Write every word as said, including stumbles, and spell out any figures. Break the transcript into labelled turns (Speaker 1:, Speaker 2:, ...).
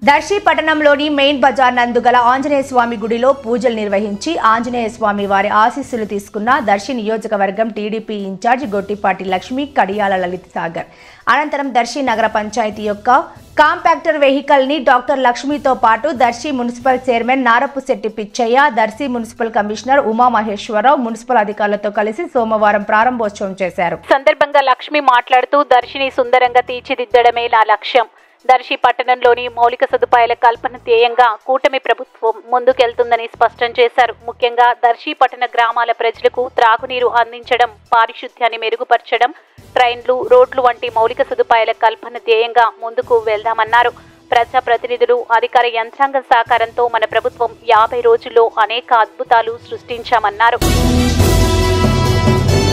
Speaker 1: దర్శి పట్టణంలోని మెయిన్ బజార్ నందు గల ఆంజనేయ స్వామి గుడిలో పూజలు నిర్వహించి ఆంజనేయ స్వామి వారి ఆశీస్సులు తీసుకున్న దర్శి నియోజకవర్గం టీడీపీ ఇన్ఛార్జ్ గొట్టిపాటి లక్ష్మి కడియాల లలిత సాగర్. అనంతరం దర్శి నగర పంచాయతీ యొక్క కాంపాక్టర్ వెహికల్ ని డాక్టర్ లక్ష్మితో పాటు Darsi municipal chairman Narapusetty Pichaiah, Darsi municipal commissioner Uma Maheswara Rao municipal అధికారులతో కలిసి సోమవారం ప్రారంభోత్సవం చేశారు.
Speaker 2: సందర్భంగా లక్ష్మి మాట్లాడుతూ దర్శిని సుందరంగా తీర్చిదిద్దడమే నా లక్ష్యం. దర్శి పట్టణంలోని మౌలిక సదుపాయాల కల్పన ధ్యేయంగా కూటమి ప్రభుత్వం ముందుకెళ్తుందని స్పష్టం చేశారు. ముఖ్యంగా దర్శి పట్టణ గ్రామాల ప్రజలకు త్రాగునీరు అందించడం, పారిశుద్ధ్యాన్ని మెరుగుపరచడం, ట్రైన్లు, రోడ్లు వంటి మౌలిక సదుపాయాల కల్పన ధ్యేయంగా ముందుకు వెళ్దామన్నారు. ప్రజా ప్రతినిధులు, అధికార యంత్రాంగం సహకారంతో మన ప్రభుత్వం యాభై రోజుల్లో అనేక అద్భుతాలు సృష్టించామన్నారు.